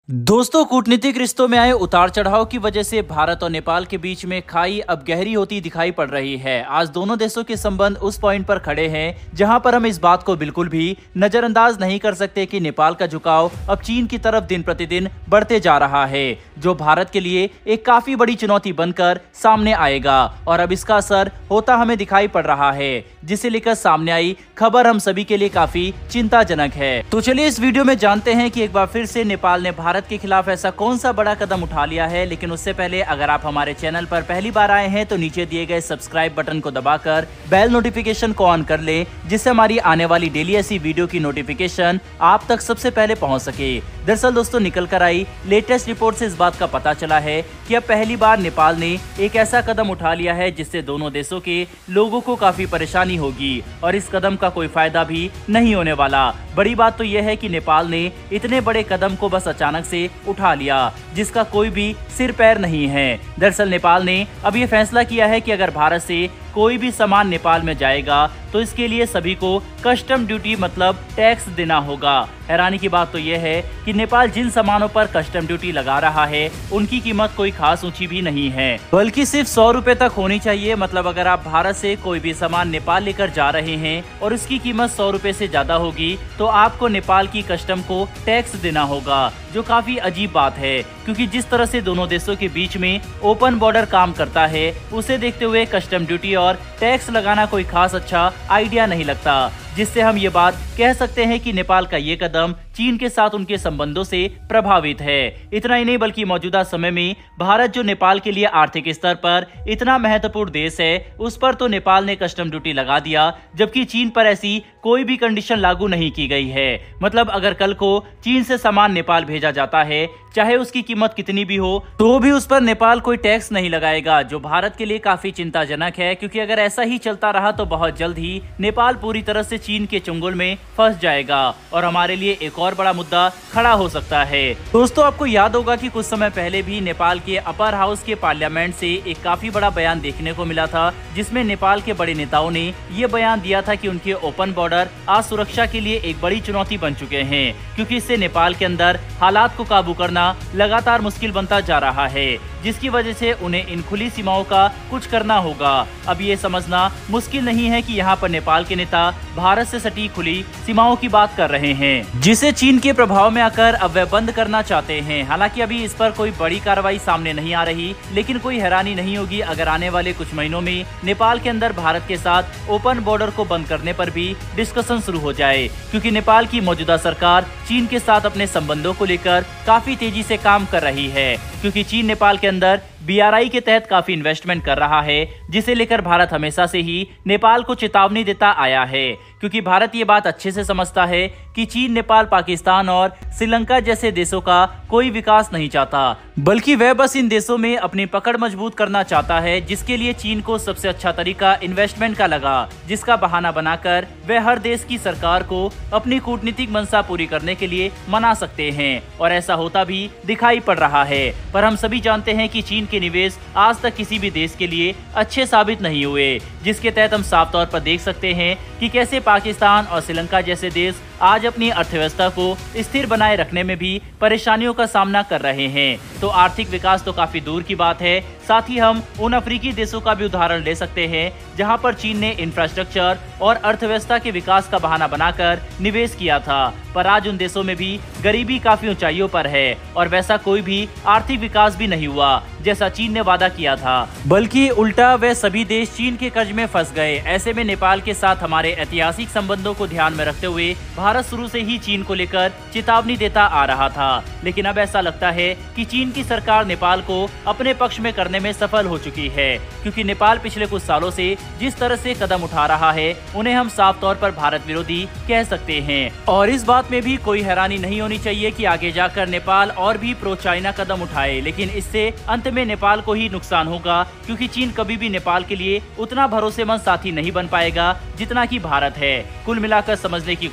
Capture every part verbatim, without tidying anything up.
दोस्तों, कूटनीतिक रिश्तों में आए उतार चढ़ाव की वजह से भारत और नेपाल के बीच में खाई अब गहरी होती दिखाई पड़ रही है। आज दोनों देशों के संबंध उस पॉइंट पर खड़े हैं जहां पर हम इस बात को बिल्कुल भी नजरअंदाज नहीं कर सकते कि नेपाल का झुकाव अब चीन की तरफ दिन प्रतिदिन बढ़ते जा रहा है, जो भारत के लिए एक काफी बड़ी चुनौती बनकर सामने आएगा। और अब इसका असर होता हमें दिखाई पड़ रहा है, जिसे लेकर सामने आई खबर हम सभी के लिए काफी चिंताजनक है। तो चलिए इस वीडियो में जानते हैं कि एक बार फिर से नेपाल ने भारत के खिलाफ ऐसा कौन सा बड़ा कदम उठा लिया है। लेकिन उससे पहले अगर आप हमारे चैनल पर पहली बार आए हैं तो नीचे दिए गए सब्सक्राइब बटन को दबाकर बेल नोटिफिकेशन को ऑन कर लें, जिससे हमारी आने वाली डेली ऐसी वीडियो की नोटिफिकेशन आप तक सबसे पहले पहुंच सके। दरअसल दोस्तों, निकल कर आई लेटेस्ट रिपोर्ट से इस बात का पता चला है कि अब पहली बार नेपाल ने एक ऐसा कदम उठा लिया है जिससे दोनों देशों के लोगों को काफी परेशानी होगी और इस कदम का कोई फायदा भी नहीं होने वाला। बड़ी बात तो यह है कि नेपाल ने इतने बड़े कदम को बस अचानक से उठा लिया, जिसका कोई भी सिर पैर नहीं है। दरअसल नेपाल ने अब ये फैसला किया है कि अगर भारत से कोई भी सामान नेपाल में जाएगा तो इसके लिए सभी को कस्टम ड्यूटी मतलब टैक्स देना होगा। हैरानी की बात तो यह है कि नेपाल जिन सामानों पर कस्टम ड्यूटी लगा रहा है उनकी कीमत कोई खास ऊंची भी नहीं है, बल्कि सिर्फ सौ रुपए तक होनी चाहिए। मतलब अगर आप भारत से कोई भी सामान नेपाल लेकर जा रहे हैं और उसकी कीमत सौ रुपए से ज्यादा होगी तो आपको नेपाल की कस्टम को टैक्स देना होगा, जो काफी अजीब बात है, क्योंकि जिस तरह से दोनों देशों के बीच में ओपन बॉर्डर काम करता है उसे देखते हुए कस्टम ड्यूटी और टैक्स लगाना कोई खास अच्छा आइडिया नहीं लगता। जिससे हम ये बात कह सकते हैं कि नेपाल का ये कदम चीन के साथ उनके संबंधों से प्रभावित है। इतना ही नहीं बल्कि मौजूदा समय में भारत जो नेपाल के लिए आर्थिक स्तर पर इतना महत्वपूर्ण देश है, उस पर तो नेपाल ने कस्टम ड्यूटी लगा दिया, जबकि चीन पर ऐसी कोई भी कंडीशन लागू नहीं की गई है। मतलब अगर कल को चीन से सामान नेपाल भेजा जाता है, चाहे उसकी कीमत कितनी भी हो, तो भी उस पर नेपाल कोई टैक्स नहीं लगाएगा, जो भारत के लिए काफी चिंताजनक है। क्योंकि अगर ऐसा ही चलता रहा तो बहुत जल्द ही नेपाल पूरी तरह से चीन के चंगुल में फंस जाएगा और हमारे लिए एक और बड़ा मुद्दा खड़ा हो सकता है। दोस्तों, आपको याद होगा कि कुछ समय पहले भी नेपाल के अपर हाउस के पार्लियामेंट से एक काफी बड़ा बयान देखने को मिला था, जिसमें नेपाल के बड़े नेताओं ने ये बयान दिया था कि उनके ओपन बॉर्डर आज सुरक्षा के लिए एक बड़ी चुनौती बन चुके हैं, क्योंकि इससे नेपाल के अंदर हालात को काबू करना लगातार मुश्किल बनता जा रहा है, जिसकी वजह से उन्हें इन खुली सीमाओं का कुछ करना होगा। अब ये समझना मुश्किल नहीं है कि यहाँ पर नेपाल के नेता भारत से सटी खुली सीमाओं की बात कर रहे हैं, जिसे चीन के प्रभाव में आकर अब वे बंद करना चाहते हैं। हालांकि अभी इस पर कोई बड़ी कार्रवाई सामने नहीं आ रही, लेकिन कोई हैरानी नहीं होगी अगर आने वाले कुछ महीनों में नेपाल के अंदर भारत के साथ ओपन बॉर्डर को बंद करने पर भी डिस्कशन शुरू हो जाए, क्योंकि नेपाल की मौजूदा सरकार चीन के साथ अपने संबंधों को लेकर काफी तेजी से काम कर रही है, क्योंकि चीन नेपाल के अंदर बी आर आई के तहत काफी इन्वेस्टमेंट कर रहा है, जिसे लेकर भारत हमेशा से ही नेपाल को चेतावनी देता आया है। क्योंकि भारत ये बात अच्छे से समझता है कि चीन, नेपाल, पाकिस्तान और श्रीलंका जैसे देशों का कोई विकास नहीं चाहता, बल्कि वह बस इन देशों में अपनी पकड़ मजबूत करना चाहता है, जिसके लिए चीन को सबसे अच्छा तरीका इन्वेस्टमेंट का लगा, जिसका बहाना बनाकर वह हर देश की सरकार को अपनी कूटनीतिक मंशा पूरी करने के लिए मना सकते हैं। और ऐसा होता भी दिखाई पड़ रहा है। पर हम सभी जानते हैं कि चीन के निवेश आज तक किसी भी देश के लिए अच्छे साबित नहीं हुए, जिसके तहत हम साफ तौर पर देख सकते हैं कि कैसे पाकिस्तान और श्रीलंका जैसे देश आज अपनी अर्थव्यवस्था को स्थिर बनाए रखने में भी परेशानियों का सामना कर रहे हैं। तो आर्थिक विकास तो काफी दूर की बात है, साथ ही हम उन अफ्रीकी देशों का भी उदाहरण ले सकते हैं जहां पर चीन ने इंफ्रास्ट्रक्चर और अर्थव्यवस्था के विकास का बहाना बनाकर निवेश किया था, पर आज उन देशों में भी गरीबी काफी ऊंचाइयों पर है और वैसा कोई भी आर्थिक विकास भी नहीं हुआ जैसा चीन ने वादा किया था, बल्कि उल्टा वे सभी देश चीन के कर्ज में फंस गए। ऐसे में नेपाल के साथ हमारे ऐतिहासिक संबंधों को ध्यान में रखते हुए भारत शुरू से ही चीन को लेकर चेतावनी देता आ रहा था, लेकिन अब ऐसा लगता है कि चीन की सरकार नेपाल को अपने पक्ष में करने में सफल हो चुकी है, क्योंकि नेपाल पिछले कुछ सालों से जिस तरह से कदम उठा रहा है उन्हें हम साफ तौर पर भारत विरोधी कह सकते हैं। और इस बात में भी कोई हैरानी नहीं होनी चाहिए कि आगे जाकर नेपाल और भी प्रो चाइना कदम उठाए, लेकिन इससे अंत में नेपाल को ही नुकसान होगा, क्योंकि चीन कभी भी नेपाल के लिए उतना भरोसेमंद साथी नहीं बन पाएगा जितना कि भारत है। कुल मिलाकर समझने की कोशिश करें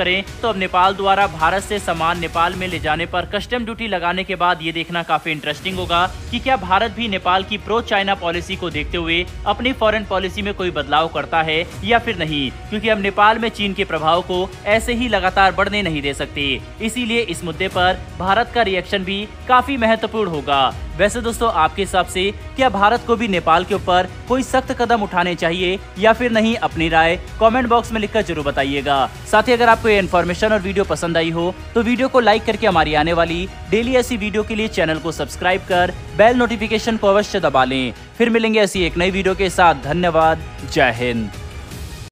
करें तो अब नेपाल द्वारा भारत से सामान नेपाल में ले जाने पर कस्टम ड्यूटी लगाने के बाद ये देखना काफी इंटरेस्टिंग होगा कि क्या भारत भी नेपाल की प्रो चाइना पॉलिसी को देखते हुए अपनी फॉरेन पॉलिसी में कोई बदलाव करता है या फिर नहीं, क्योंकि अब नेपाल में चीन के प्रभाव को ऐसे ही लगातार बढ़ने नहीं दे सकते। इसीलिए इस मुद्दे पर भारत का रिएक्शन भी काफी महत्वपूर्ण होगा। वैसे दोस्तों, आपके हिसाब से क्या भारत को भी नेपाल के ऊपर कोई सख्त कदम उठाने चाहिए या फिर नहीं? अपनी राय कमेंट बॉक्स में लिखकर जरूर बताइएगा। साथ ही अगर आपको ये इन्फॉर्मेशन और वीडियो पसंद आई हो तो वीडियो को लाइक करके हमारी आने वाली डेली ऐसी वीडियो के लिए चैनल को सब्सक्राइब कर बेल नोटिफिकेशन को अवश्य दबा लें। फिर मिलेंगे ऐसी एक नई वीडियो के साथ। धन्यवाद। जय हिंद।